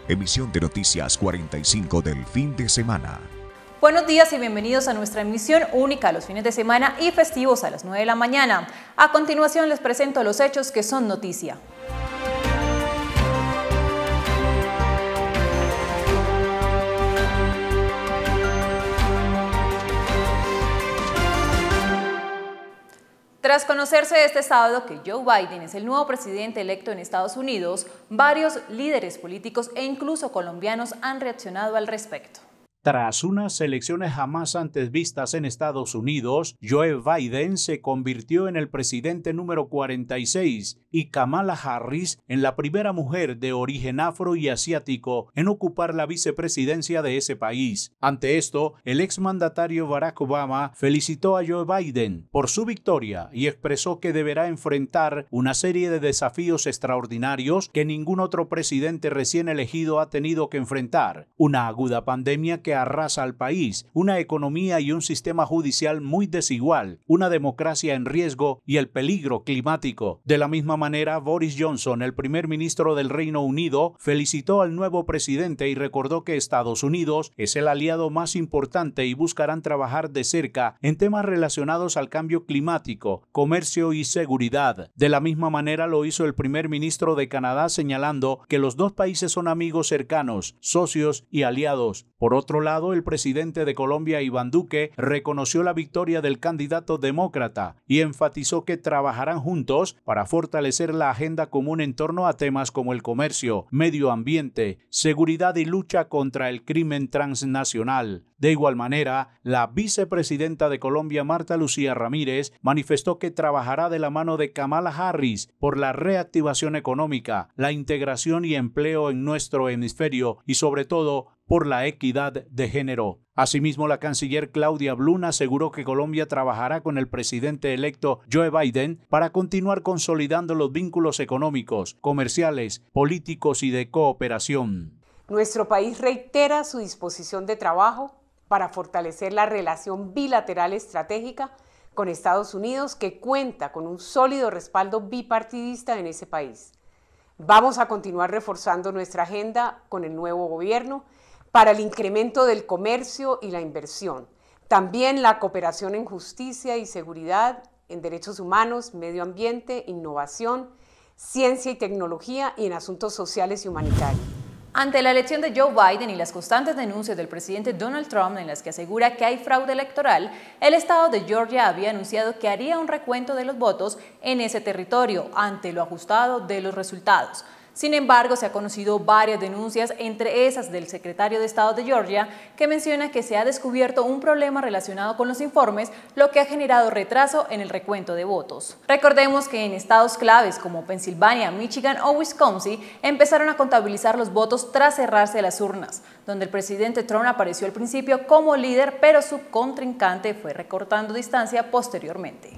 Emisión de noticias 45 del fin de semana. Buenos días y bienvenidos a nuestra emisión única los fines de semana y festivos a las 9 de la mañana. A continuación les presento los hechos que son noticia. Tras conocerse este sábado que Joe Biden es el nuevo presidente electo en Estados Unidos, varios líderes políticos e incluso colombianos han reaccionado al respecto. Tras unas elecciones jamás antes vistas en Estados Unidos, Joe Biden se convirtió en el presidente número 46 y Kamala Harris en la primera mujer de origen afro y asiático en ocupar la vicepresidencia de ese país. Ante esto, el exmandatario Barack Obama felicitó a Joe Biden por su victoria y expresó que deberá enfrentar una serie de desafíos extraordinarios que ningún otro presidente recién elegido ha tenido que enfrentar. Una aguda pandemia que arrasa al país, una economía y un sistema judicial muy desigual, una democracia en riesgo y el peligro climático. De la misma manera, Boris Johnson, el primer ministro del Reino Unido, felicitó al nuevo presidente y recordó que Estados Unidos es el aliado más importante y buscarán trabajar de cerca en temas relacionados al cambio climático, comercio y seguridad. De la misma manera lo hizo el primer ministro de Canadá, señalando que los dos países son amigos cercanos, socios y aliados. Por otro lado, el presidente de Colombia, Iván Duque, reconoció la victoria del candidato demócrata y enfatizó que trabajarán juntos para fortalecer la agenda común en torno a temas como el comercio, medio ambiente, seguridad y lucha contra el crimen transnacional. De igual manera, la vicepresidenta de Colombia, Marta Lucía Ramírez, manifestó que trabajará de la mano de Kamala Harris por la reactivación económica, la integración y empleo en nuestro hemisferio y sobre todo por la equidad de género. Asimismo, la canciller Claudia Blum aseguró que Colombia trabajará con el presidente electo Joe Biden para continuar consolidando los vínculos económicos, comerciales, políticos y de cooperación. Nuestro país reitera su disposición de trabajo para fortalecer la relación bilateral estratégica con Estados Unidos, que cuenta con un sólido respaldo bipartidista en ese país. Vamos a continuar reforzando nuestra agenda con el nuevo gobierno para el incremento del comercio y la inversión, también la cooperación en justicia y seguridad, en derechos humanos, medio ambiente, innovación, ciencia y tecnología y en asuntos sociales y humanitarios. Ante la elección de Joe Biden y las constantes denuncias del presidente Donald Trump en las que asegura que hay fraude electoral, el estado de Georgia había anunciado que haría un recuento de los votos en ese territorio ante lo ajustado de los resultados. Sin embargo, se han conocido varias denuncias, entre esas del secretario de Estado de Georgia, que menciona que se ha descubierto un problema relacionado con los informes, lo que ha generado retraso en el recuento de votos. Recordemos que en estados claves como Pensilvania, Michigan o Wisconsin empezaron a contabilizar los votos tras cerrarse las urnas, donde el presidente Trump apareció al principio como líder, pero su contrincante fue recortando distancia posteriormente.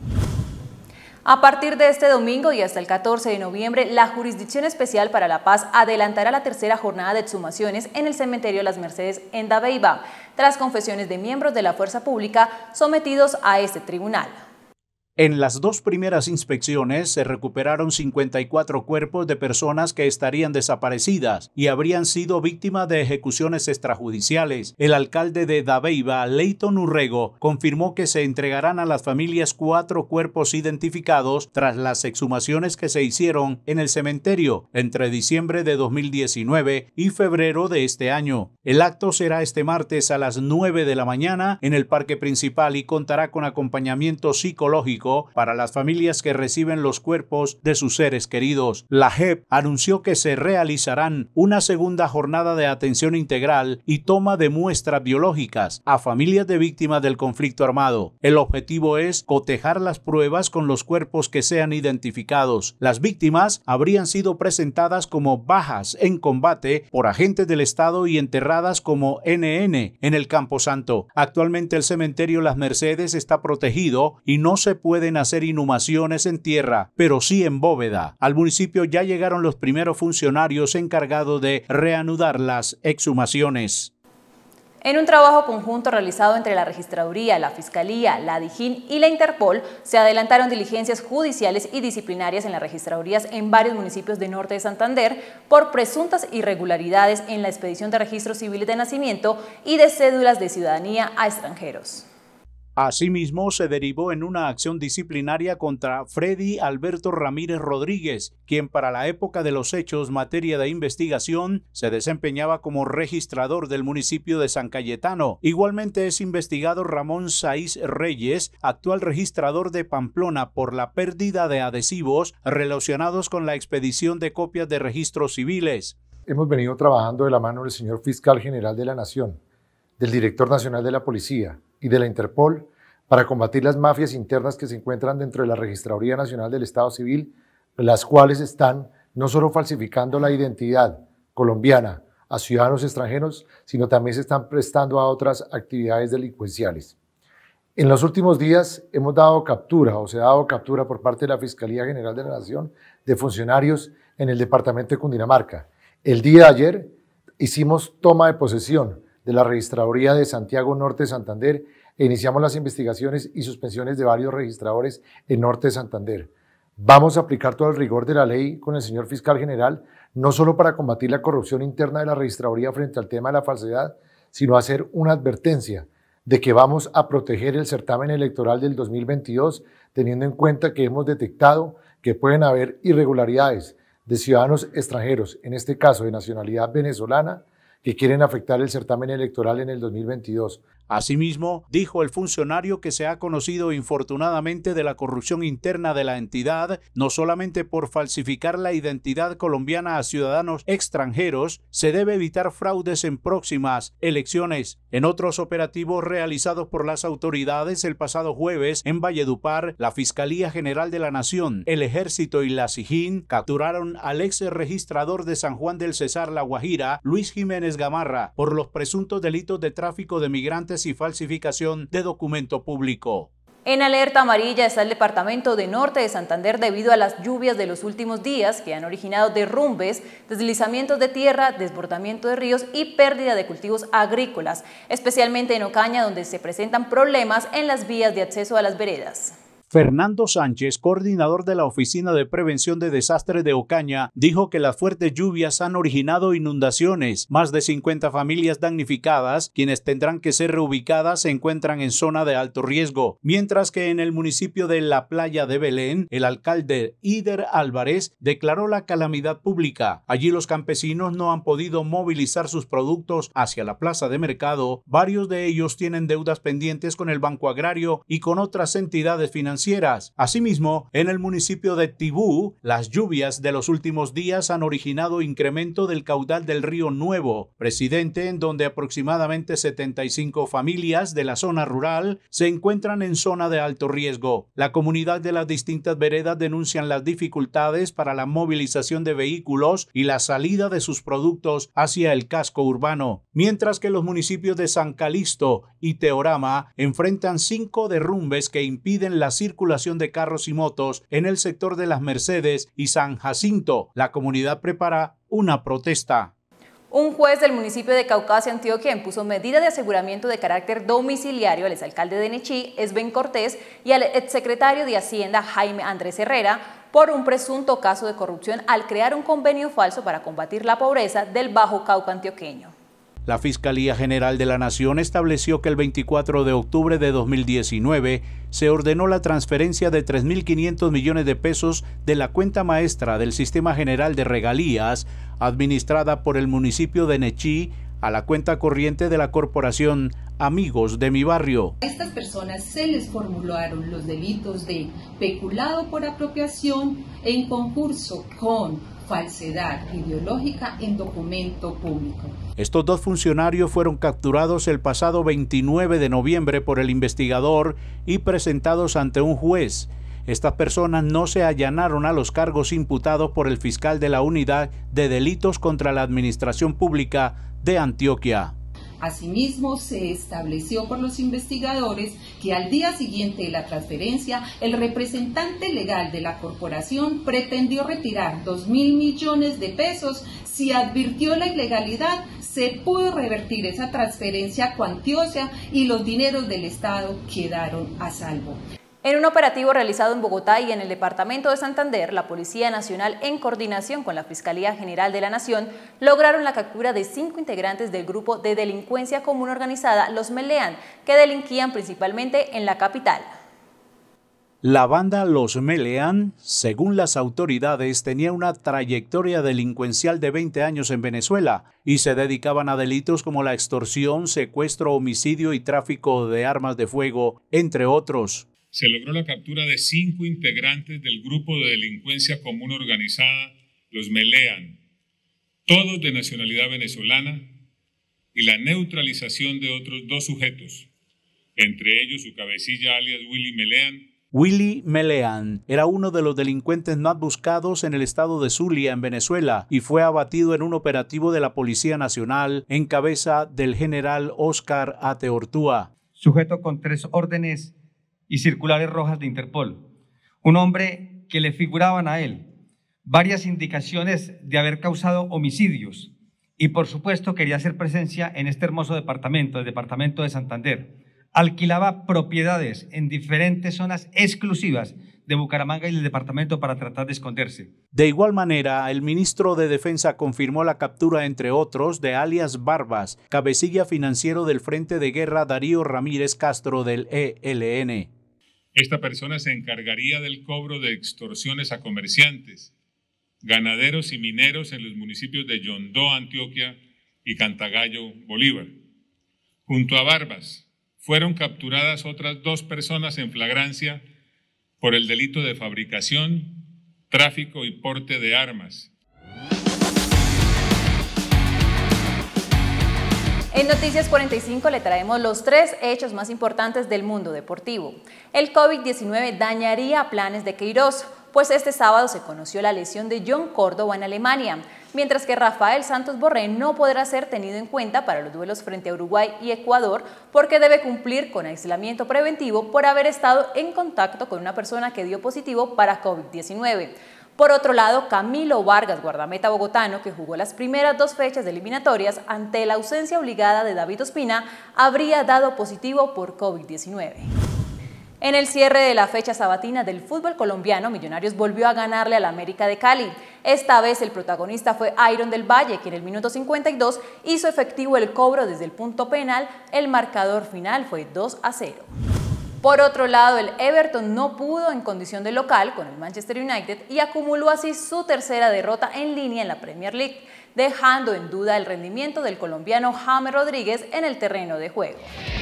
A partir de este domingo y hasta el 14 de noviembre, la Jurisdicción Especial para la Paz adelantará la tercera jornada de exhumaciones en el cementerio Las Mercedes en Dabeiba, tras confesiones de miembros de la fuerza pública sometidos a este tribunal. En las dos primeras inspecciones se recuperaron 54 cuerpos de personas que estarían desaparecidas y habrían sido víctimas de ejecuciones extrajudiciales. El alcalde de Dabeiba, Leighton Urrego, confirmó que se entregarán a las familias 4 cuerpos identificados tras las exhumaciones que se hicieron en el cementerio entre diciembre de 2019 y febrero de este año. El acto será este martes a las 9 de la mañana en el parque principal y contará con acompañamiento psicológico para las familias que reciben los cuerpos de sus seres queridos. La JEP anunció que se realizarán una segunda jornada de atención integral y toma de muestras biológicas a familias de víctimas del conflicto armado. El objetivo es cotejar las pruebas con los cuerpos que sean identificados. Las víctimas habrían sido presentadas como bajas en combate por agentes del Estado y enterradas como NN en el Camposanto. Actualmente el cementerio Las Mercedes está protegido y no se pueden hacer inhumaciones en tierra, pero sí en bóveda. Al municipio ya llegaron los primeros funcionarios encargados de reanudar las exhumaciones. En un trabajo conjunto realizado entre la Registraduría, la Fiscalía, la DIJÍN y la Interpol, se adelantaron diligencias judiciales y disciplinarias en las registradurías en varios municipios de norte de Santander por presuntas irregularidades en la expedición de registros civiles de nacimiento y de cédulas de ciudadanía a extranjeros. Asimismo, se derivó en una acción disciplinaria contra Freddy Alberto Ramírez Rodríguez, quien para la época de los hechos, materia de investigación, se desempeñaba como registrador del municipio de San Cayetano. Igualmente es investigado Ramón Saiz Reyes, actual registrador de Pamplona, por la pérdida de adhesivos relacionados con la expedición de copias de registros civiles. Hemos venido trabajando de la mano del señor Fiscal General de la Nación, del Director Nacional de la Policía y de la Interpol para combatir las mafias internas que se encuentran dentro de la Registraduría Nacional del Estado Civil, las cuales están no solo falsificando la identidad colombiana a ciudadanos extranjeros, sino también se están prestando a otras actividades delincuenciales. En los últimos días hemos dado captura, o se ha dado captura por parte de la Fiscalía General de la Nación de funcionarios en el departamento de Cundinamarca. El día de ayer hicimos toma de posesión de la Registraduría de Santiago Norte de Santander e iniciamos las investigaciones y suspensiones de varios registradores en Norte de Santander. Vamos a aplicar todo el rigor de la ley con el señor Fiscal General, no solo para combatir la corrupción interna de la Registraduría frente al tema de la falsedad, sino hacer una advertencia de que vamos a proteger el certamen electoral del 2022, teniendo en cuenta que hemos detectado que pueden haber irregularidades de ciudadanos extranjeros, en este caso de nacionalidad venezolana, que quieren afectar el certamen electoral en el 2022. Asimismo, dijo el funcionario que se ha conocido infortunadamente de la corrupción interna de la entidad, no solamente por falsificar la identidad colombiana a ciudadanos extranjeros, se debe evitar fraudes en próximas elecciones. En otros operativos realizados por las autoridades el pasado jueves en Valledupar, la Fiscalía General de la Nación, el Ejército y la SIJÍN capturaron al ex registrador de San Juan del Cesar, La Guajira, Luis Jiménez Gamarra, por los presuntos delitos de tráfico de migrantes y falsificación de documento público. En alerta amarilla está el departamento de Norte de Santander debido a las lluvias de los últimos días que han originado derrumbes, deslizamientos de tierra, desbordamiento de ríos y pérdida de cultivos agrícolas, especialmente en Ocaña, donde se presentan problemas en las vías de acceso a las veredas. Fernando Sánchez, coordinador de la Oficina de Prevención de Desastres de Ocaña, dijo que las fuertes lluvias han originado inundaciones. Más de 50 familias damnificadas, quienes tendrán que ser reubicadas, se encuentran en zona de alto riesgo. Mientras que en el municipio de La Playa de Belén, el alcalde Ider Álvarez declaró la calamidad pública. Allí los campesinos no han podido movilizar sus productos hacia la plaza de mercado. Varios de ellos tienen deudas pendientes con el Banco Agrario y con otras entidades financieras. Asimismo, en el municipio de Tibú, las lluvias de los últimos días han originado incremento del caudal del río Nuevo, Presidente, en donde aproximadamente 75 familias de la zona rural se encuentran en zona de alto riesgo. La comunidad de las distintas veredas denuncian las dificultades para la movilización de vehículos y la salida de sus productos hacia el casco urbano, mientras que los municipios de San Calixto y Teorama enfrentan 5 derrumbes que impiden la circulación de carros y motos en el sector de Las Mercedes y San Jacinto. La comunidad prepara una protesta. Un juez del municipio de Caucasia, Antioquia, impuso medidas de aseguramiento de carácter domiciliario al exalcalde de Nechí, Esben Cortés, y al exsecretario de Hacienda, Jaime Andrés Herrera, por un presunto caso de corrupción al crear un convenio falso para combatir la pobreza del Bajo Cauca antioqueño. La Fiscalía General de la Nación estableció que el 24 de octubre de 2019 se ordenó la transferencia de 3.500 millones de pesos de la cuenta maestra del Sistema General de Regalías, administrada por el municipio de Nechí, a la cuenta corriente de la corporación Amigos de mi Barrio. A estas personas se les formularon los delitos de peculado por apropiación en concurso con falsedad ideológica en documento público. Estos dos funcionarios fueron capturados el pasado 29 de noviembre por el investigador y presentados ante un juez. Estas personas no se allanaron a los cargos imputados por el fiscal de la Unidad de Delitos contra la Administración Pública de Antioquia. Asimismo, se estableció por los investigadores que al día siguiente de la transferencia, el representante legal de la corporación pretendió retirar 2.000 millones de pesos si advirtió la ilegalidad se pudo revertir esa transferencia cuantiosa y los dineros del Estado quedaron a salvo. En un operativo realizado en Bogotá y en el departamento de Santander, la Policía Nacional, en coordinación con la Fiscalía General de la Nación, lograron la captura de 5 integrantes del grupo de delincuencia común organizada Los Meleán, que delinquían principalmente en la capital. La banda Los Meleán, según las autoridades, tenía una trayectoria delincuencial de 20 años en Venezuela y se dedicaban a delitos como la extorsión, secuestro, homicidio y tráfico de armas de fuego, entre otros. Se logró la captura de 5 integrantes del grupo de delincuencia común organizada Los Meleán, todos de nacionalidad venezolana, y la neutralización de otros 2 sujetos, entre ellos su cabecilla alias Willy Meleán. Willy Meleán era uno de los delincuentes más buscados en el estado de Zulia, en Venezuela, y fue abatido en un operativo de la Policía Nacional en cabeza del general Óscar Ateortúa. Sujeto con 3 órdenes y circulares rojas de Interpol. Un hombre que le figuraban a él varias indicaciones de haber causado homicidios y por supuesto quería hacer presencia en este hermoso departamento, el departamento de Santander. Alquilaba propiedades en diferentes zonas exclusivas de Bucaramanga y del departamento para tratar de esconderse. De igual manera, el ministro de Defensa confirmó la captura, entre otros, de alias Barbas, cabecilla financiero del Frente de Guerra Darío Ramírez Castro del ELN. Esta persona se encargaría del cobro de extorsiones a comerciantes, ganaderos y mineros en los municipios de Yondó, Antioquia, y Cantagallo, Bolívar. Junto a Barbas, fueron capturadas otras 2 personas en flagrancia por el delito de fabricación, tráfico y porte de armas. En Noticias 45 le traemos los 3 hechos más importantes del mundo deportivo. El COVID-19 dañaría planes de Queiroz, pues este sábado se conoció la lesión de John Córdoba en Alemania, mientras que Rafael Santos Borré no podrá ser tenido en cuenta para los duelos frente a Uruguay y Ecuador porque debe cumplir con aislamiento preventivo por haber estado en contacto con una persona que dio positivo para COVID-19. Por otro lado, Camilo Vargas, guardameta bogotano, que jugó las primeras 2 fechas de eliminatorias ante la ausencia obligada de David Ospina, habría dado positivo por COVID-19. En el cierre de la fecha sabatina del fútbol colombiano, Millonarios volvió a ganarle al América de Cali. Esta vez el protagonista fue Iron del Valle, que en el minuto 52 hizo efectivo el cobro desde el punto penal. El marcador final fue 2-0. Por otro lado, el Everton no pudo en condición de local con el Manchester United y acumuló así su 3ª derrota en línea en la Premier League, dejando en duda el rendimiento del colombiano James Rodríguez en el terreno de juego.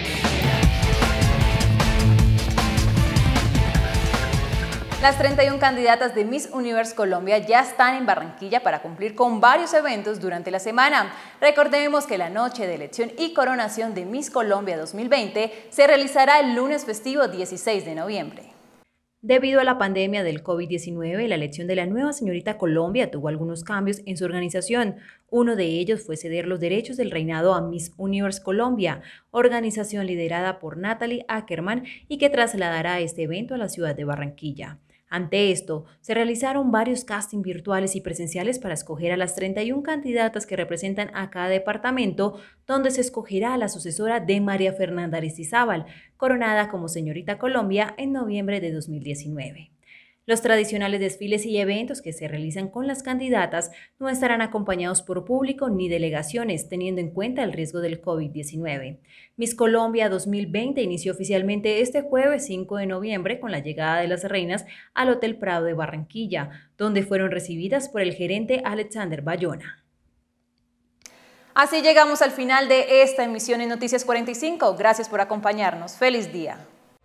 Las 31 candidatas de Miss Universe Colombia ya están en Barranquilla para cumplir con varios eventos durante la semana. Recordemos que la noche de elección y coronación de Miss Colombia 2020 se realizará el lunes festivo 16 de noviembre. Debido a la pandemia del COVID-19, la elección de la nueva señorita Colombia tuvo algunos cambios en su organización. Uno de ellos fue ceder los derechos del reinado a Miss Universe Colombia, organización liderada por Natalie Ackerman y que trasladará este evento a la ciudad de Barranquilla. Ante esto, se realizaron varios castings virtuales y presenciales para escoger a las 31 candidatas que representan a cada departamento, donde se escogerá a la sucesora de María Fernanda Aristizábal, coronada como Señorita Colombia en noviembre de 2019. Los tradicionales desfiles y eventos que se realizan con las candidatas no estarán acompañados por público ni delegaciones, teniendo en cuenta el riesgo del COVID-19. Miss Colombia 2020 inició oficialmente este jueves 5 de noviembre con la llegada de las reinas al Hotel Prado de Barranquilla, donde fueron recibidas por el gerente Alexander Bayona. Así llegamos al final de esta emisión en Noticias 45. Gracias por acompañarnos. ¡Feliz día!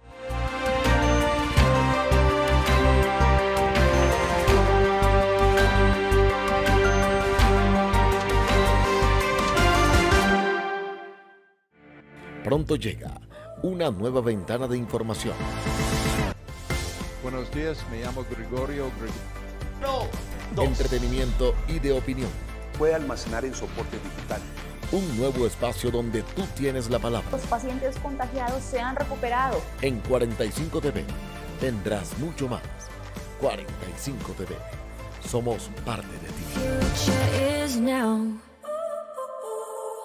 Pronto llega una nueva ventana de información. Buenos días, me llamo Gregorio. Entretenimiento y de opinión. Puede almacenar en soporte digital. Un nuevo espacio donde tú tienes la palabra. Los pacientes contagiados se han recuperado. En 45 TV tendrás mucho más. 45 TV. Somos parte de ti.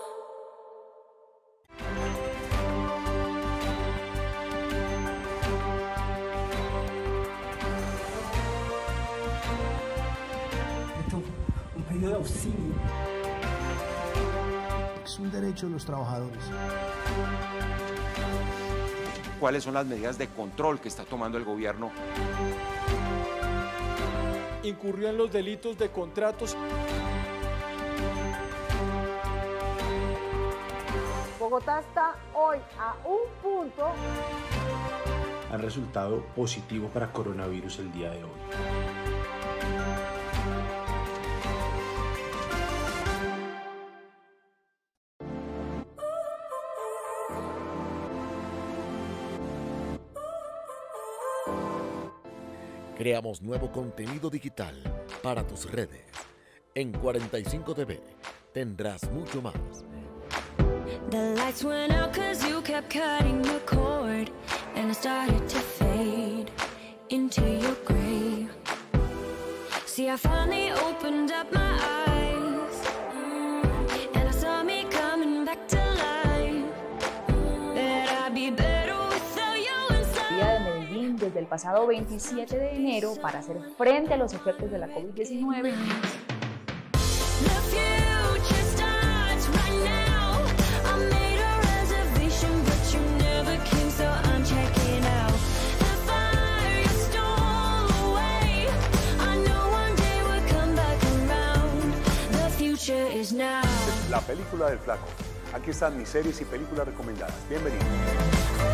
posible. Es un derecho de los trabajadores. ¿Cuáles son las medidas de control que está tomando el gobierno? Incurrió en los delitos de contratos. Bogotá está hoy a un punto. Han resultado positivo para coronavirus el día de hoy. Creamos nuevo contenido digital para tus redes. En 45dB tendrás mucho más. The lights went out 'cause you kept cutting the cord, and I started to fade into your grave. See, I finally opened up my eyes, and I saw me coming back to life. That I'd be better without you inside. Día de Medellín desde el pasado 27 de enero para hacer frente a los efectos de la COVID-19. La película del flaco. Aquí están mis series y películas recomendadas. Bienvenidos.